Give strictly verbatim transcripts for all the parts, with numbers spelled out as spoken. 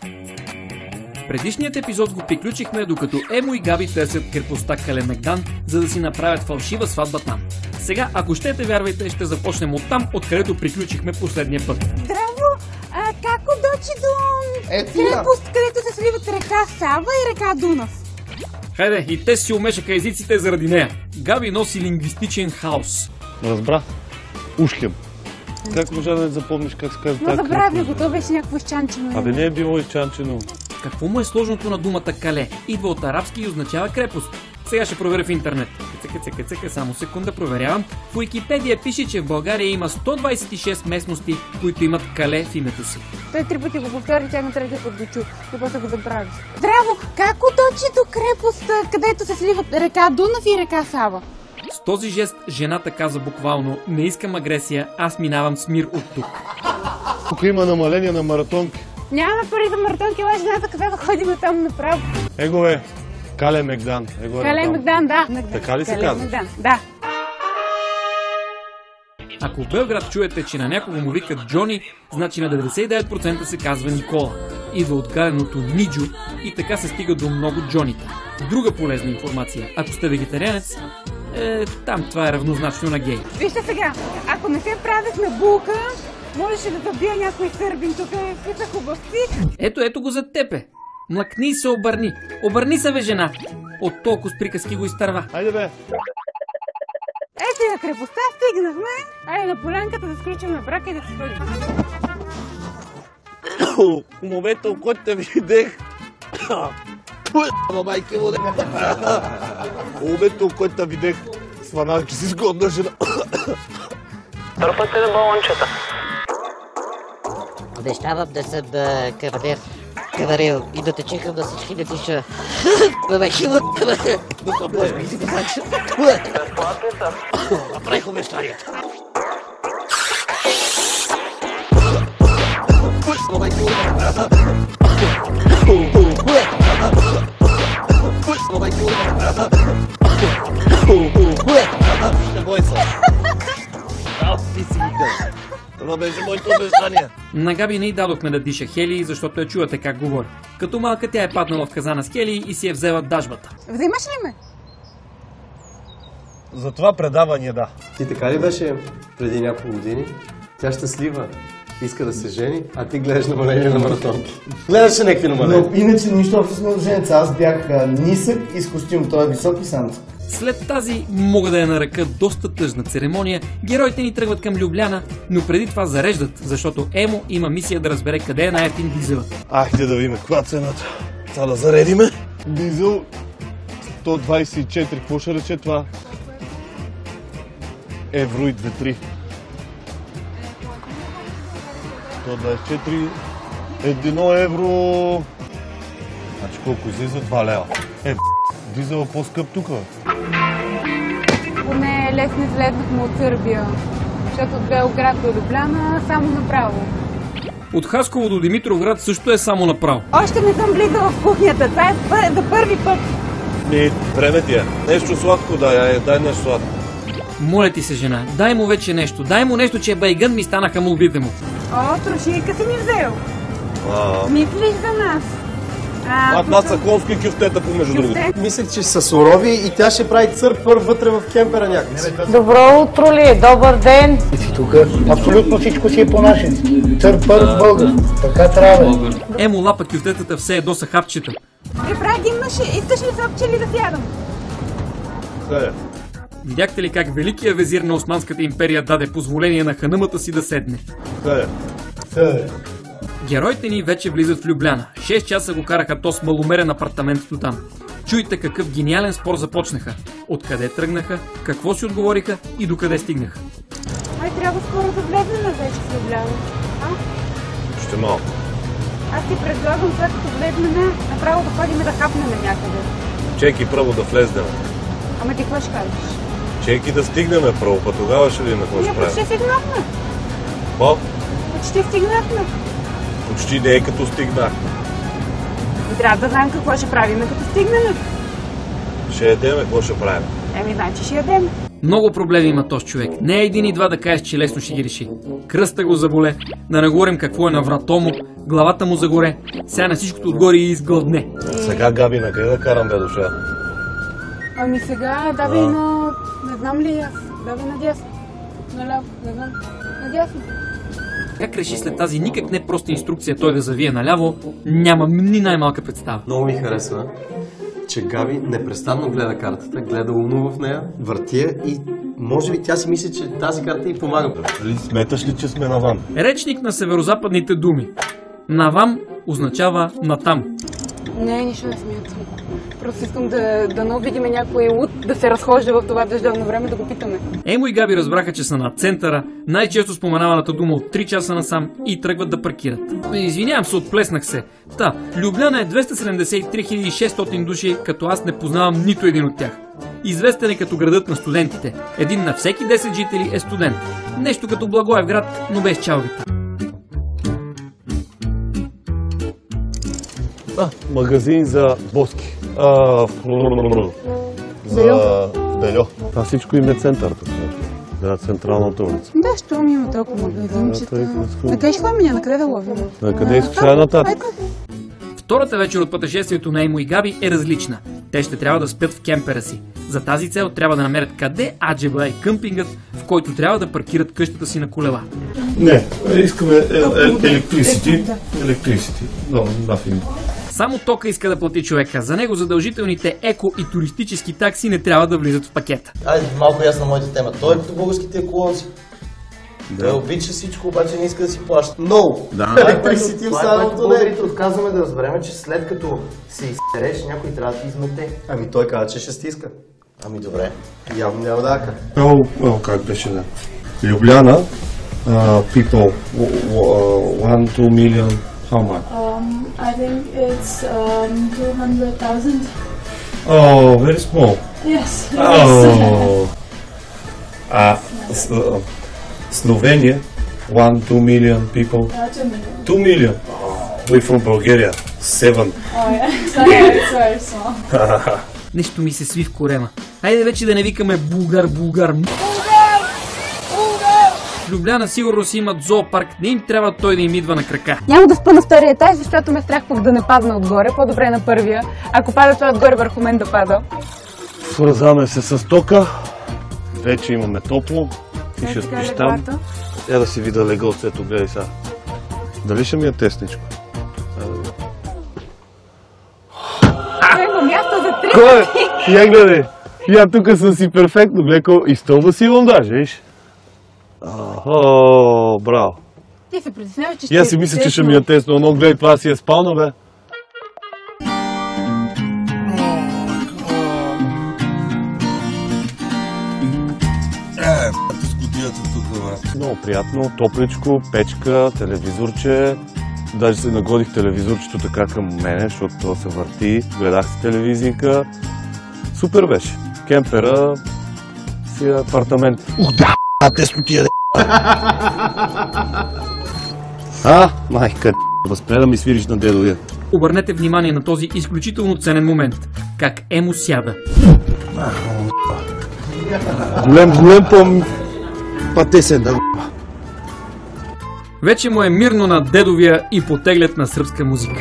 В предишният епизод го приключихме, докато Емо и Габи търсят крепостта Калемегдан, за да си направят фалшива сватба там. Сега, ако щете, вярвайте, ще започнем оттам, откъдето приключихме последния път. Здраво! А, как дочи до е, крепост, където се сливат река Сава и река Дунав? Хайде, и те си умешаха езиците заради нея. Габи носи лингвистичен хаос. Разбра. Ушкем. Как можа да не запомниш как се казва Но тази забравя крепост? го, то беше някакво изчанчено. Абе не е било изчанчено. Какво му е сложното на думата Кале? Идва от арабски и означава крепост. Сега ще проверя в интернет. Цека, цека, цека, само секунда, проверявам. В Уикипедия пише, че в България има сто двадесет и шест местности, които имат Кале в името си. Той три пъти го повтори, тя на трети път го чу. И после го забрави. Здраво! Как дочи до крепост, където се сливат река Дунав и река Сава? С този жест жената каза буквално: не искам агресия, аз минавам с мир от тук. Тук има намаление на маратонки. Нямаме пари за маратонки, ала жената каза да ходим там направо. Его е. Калемегдан. Его е Калемегдан, да. Така ли се казва? Да. Ако в Белград чуете, че на някого му викат Джони, значи на деветдесет и девет процента се казва Никола. Идва от галеното Ниджо и така се стига до много Джонита. Друга полезна информация. Ако сте вегетарианец, е, там това е равнозначно на гей. Вижте сега, ако не се правихме булка, можеше да забия някой сърбин тук и са хубавци. Ето, ето го зад тебе. Млъкни и се обърни. Обърни се, бе, жена. От толкова с приказки го изтърва. Хайде бе. Ето и на крепостта стигнахме. Айде на полянката да сключваме брака и да се ходим. В момента, в който те видех... майке му, в момента, в който те видех, сванах, че си сгодна жена. Търпате ли балончета? Обещавам да съм кавалер. Кавалер и да те чекам на всички летища. Бабе, хилът! Но може би си казах. Безплатни са. Направих обещанията. Не бой се. Ау, ти си викал. Това беше моето обещание. На Габи не й дадохме да диша хелий, защото я чувате как говори. Като малка тя е паднала в казана с хелий и си е взела дажбата. Взимаш ли ме? За това предаване, да. Ти така ли беше преди няколко години? Тя щастлива, иска да се жени, а ти гледаш намаление на маратонки. Гледаш някакви намаления. Но иначе нищо общо с младоженеца. Аз бях а, нисък и с костюм, той е висок и самца. След тази, мога да я нарека, доста тъжна церемония, героите ни тръгват към Любляна, но преди това зареждат, защото Емо има мисия да разбере къде е най-ефтин дизелът. Ахте да видим каква цената. Сега да заредиме. Дизел сто двадесет и четири. Какво ще рече това? Евро и две-три. сто двадесет и четири. Едно евро. Значи колко излиза? два лева. Е, дизел е по-скъп тук. Поне лесно излезнахме от Сърбия. Защото от Белград до Любляна само направо. От Хасково до Димитровград също е само направо. Още не съм влизала в кухнята. Това е за първи път. Не, време ти е. Нещо сладко дай, дай нещо сладко. Моля ти се, жена, дай му вече нещо. Дай му нещо, че байгън ми станаха молбите му. О, трошийка си ни взел. А, Мислиш за нас. а това са конски кюфтета, помежду другото. Мислех, че са сурови и тя ще прави църква вътре в кемпера някакси. Добро утро ли? Добър ден! И си тук абсолютно всичко си е по-нашенски. Църква българ. Така трябва. Емо лапа кюфтетата все едно са хапчета. Ефрагим, искаш ли сопче ли да сядам? Къде? Видяхте ли как великият везир на Османската империя даде позволение на ханъмата си да седне? Къде? Къде? Героите ни вече влизат в Любляна. шест часа го караха то с маломерен апартаментото там. Чуйте какъв гениален спор започнаха. Откъде тръгнаха, какво си отговориха и докъде стигнаха. Ай, трябва скоро да влезнем вече в Любляна. А? Ще малко. Аз ти предлагам, след като влезнем, направо да ходим да хапнем някъде. Чеки първо да влезнем. Ама ти какво ще кажеш? Чеки да стигнем първо, па тогава ще видим какво ще Ние правим. почти стигнахме. Какво? Почти стигнахме. Почти не е като стигнахме. Трябва да знаем какво ще правим, като стигнем. Ще ядеме, какво ще правим? Еми, значи ще ядем. Много проблеми има този човек. Не е един и два да кажеш, че лесно ще ги реши. Кръста го заболе, да не говорим какво е на врато му, главата му загоре, сега на всичкото отгоре и изгладне. Сега, Габи, на къде да карам бе душа? Ами сега давай на... не знам ли аз. Давай надясно. Наляво, не знам. Надясно. Как реши след тази никак не проста инструкция той да завие наляво, нямам ни най-малка представа. Много ми харесва, че Габи непрестанно гледа картата, гледа умно в нея, върти я и може би тя си мисли, че тази карта й помага. Ли, сметаш ли, че сме навън? Речник на северозападните думи. Навам означава натам. Не, нищо не смятам. Просто искам да, да не видим някой луд да се разхожда в това дъждовно време, да го питаме. Емо и Габи разбраха, че са на центъра, най-често споменаваната дума от три часа насам и тръгват да паркират. Извинявам се, отплеснах се. Та, Любляна е двеста седемдесет и три хиляди и шестстотин души, като аз не познавам нито един от тях. Известен е като градът на студентите. Един на всеки десет жители е студент. Нещо като Благоевград, но без чалгата. А, магазин за боски. А, за бельо. Това всичко им е център тук. Да, централната улица. Да, що ми има толкова магазинчета. На къде ще ходим, на къде да ловим? На къде искаш сега нататък? Втората вечер от пътешествието на Емо и Габи е различна. Те ще трябва да спят в кемпера си. За тази цел трябва да намерят къде аджеба е къмпингът, в който трябва да паркират къщата си на колела. Не, искаме електрисити. Електрисити. No, nothing. Само тока иска да плати човека. За него задължителните еко и туристически такси не трябва да влизат в пакета. Айде, малко ясна моята тема. Той е като българските еколози. Той обича всичко, обаче не иска да си плаща. Много! Да. Електрисити в самото българите отказваме да разберем, че след като се изтереш, някой трябва да ти измете. Ами той каза, че ще стиска. Ами добре. Явно няма да ака. Много, много как беше да. Любляна, uh, people, one, two million, how much? Um, I think it's um, two hundred thousand. Oh, very small. Yes. Oh. Uh, uh, Slovenia, one, two million people. Uh, two million. Two million. Oh, we from Bulgaria, seven. Oh yeah, so it's very small. Нещо ми се сви в корема. Хайде вече да не викаме Булгар, Булгар. В Любляна сигурно си имат зоопарк, не им трябва той да им идва на крака. Няма да спа на втория етаж, защото ме страх пък да не падна отгоре. По-добре на първия. Ако пада това отгоре, върху мен да пада. Свързваме се с тока. Вече имаме топло. И ще спиш там. Я да си видя легалцето, гледай сега. Дали ще ми е тесничко? Има място за три Кой? пъти. Я гледай. Я тук съм си перфектно, глеко. И стълба си имам даже, виж. О, браво. Ти се притесняваш, че ще И аз си мисля, че ще ми е тесно, но гледай, това си е спална, бе. Много приятно, топличко, печка, телевизорче. Даже се нагодих телевизорчето така към мене, защото то се върти. Гледах си телевизийка. Супер беше. Кемпера си е апартамент. Ух да, а тесно ти е де. А, майка, да спре да ми свириш на дедовия. Обърнете внимание на този изключително ценен момент. Как Емо сяда. Голем, голем по... патесен, да. Вече му е мирно на дедовия и потеглят на сръбска музика.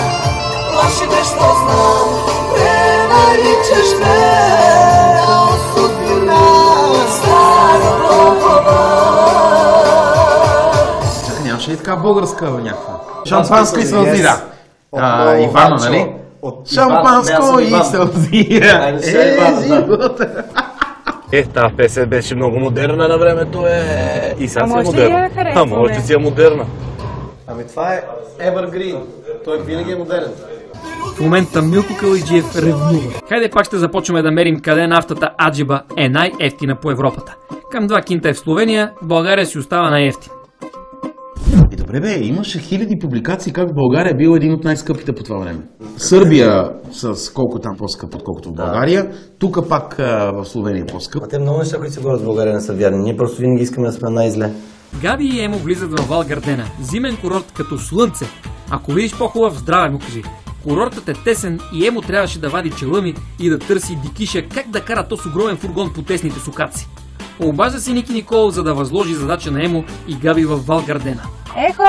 Чакай, нямаше ли така българска някаква? Шампанско и сълзира. Ивано, нали? Шампанско и сълзира. Е, живота. Е, тази песен беше много модерна на времето, е. И сега си е модерна. А, може да си е модерна. Ами това е Evergreen. Той винаги е модерен. В момента Милко Калайджиев ревнува. Хайде пак ще започваме да мерим къде нафтата аджеба е най-ефтина по Европата. Към два кинта е в Словения, в България си остава най-ефтин. И добре бе, имаше хиляди публикации как в България е бил един от най-скъпите по това време. Сърбия с колко там по-скъп, отколкото в България. Тук пак а, в Словения е по-скъп. А те много неща, които се говорят в България, не са вярни. Ние просто винаги искаме да сме най-зле. Габи и Емо влизат в Вал Гардена, зимен курорт като слънце. Ако видиш по-хубав, здраве му кажи. Курортът е тесен и Емо трябваше да вади челъми и да търси Дикиша как да кара този огромен фургон по тесните сукаци. Обажда си Ники Никол, за да възложи задача на Емо и Габи в Вал Гардена. Ехо!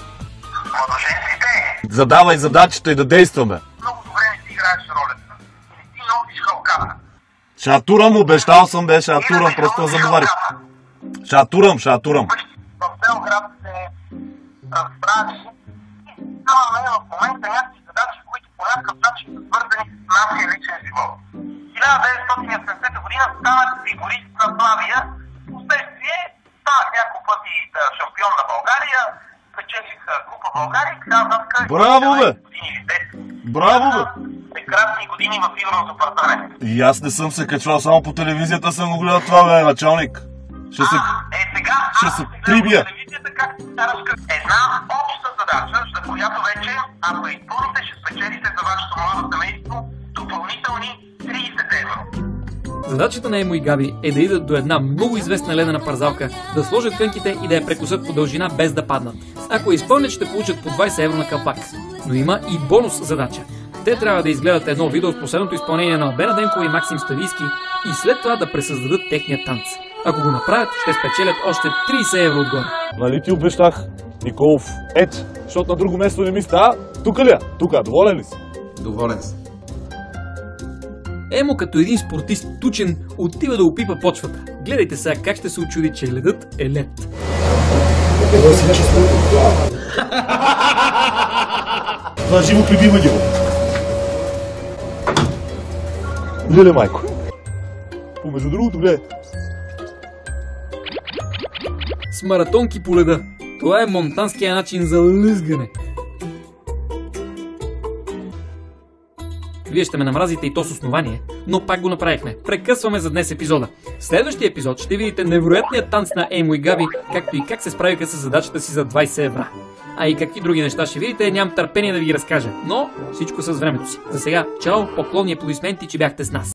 Задавай задачата и да действаме. Много добре не си играеш ролята. Не ти носиш халката. Шатурам, обещал съм, бе, шатурам, просто заговарих. Шатурам, шатурам. В Белград се разправи и ставаме в момента някакви задачи, които по някакъв начин са свързани с нашия личен живот. хиляда деветстотин и осемдесета година стават фигурист на Славия, впоследствие стават няколко пъти шампион на България, печелих Купа България и така нататък. Браво, бе! Браво, бе! Прекрасни години в сигурното апартамент. И аз не съм се качвал, само по телевизията съм го гледал това, бе, началник. Ще се... А, е, сега, ще се прибия. Телевизията, как караш една обща задача, за която вече, ако я изпълните, ще спечелите за вашето младо семейство допълнителни трийсет евро. Задачата на Емо и Габи е да идат до една много известна ледена парзалка, да сложат кънките и да я прекусат по дължина без да паднат. Ако я изпълнят, ще получат по двайсет евро на калпак. Но има и бонус задача. Те трябва да изгледат едно видео от последното изпълнение на Албена Денкова и Максим Ставийски и след това да пресъздадат техния танц. Ако го направят, ще спечелят още трийсет евро отгоре. Нали ти обещах, Николов? Ето, защото на друго место не ми става. Тука ли я? Тука, доволен ли си? Доволен си. Емо като един спортист тучен отива да опипа почвата. Гледайте сега как ще се очуди, че ледът е лед. Това живо прибива ги. Леле, майко. Помежду другото, гледай. С маратонки по леда. Това е монтанския начин за лъзгане. Вие ще ме намразите и то с основание, но пак го направихме. Прекъсваме за днес епизода. В следващия епизод ще видите невероятният танц на Емо и Габи, както и как се справиха с задачата си за двайсет евро. А и какви други неща ще видите, нямам търпение да ви ги разкажа. Но всичко с времето си. За сега, чао, поклонни, аплодисменти, че бяхте с нас.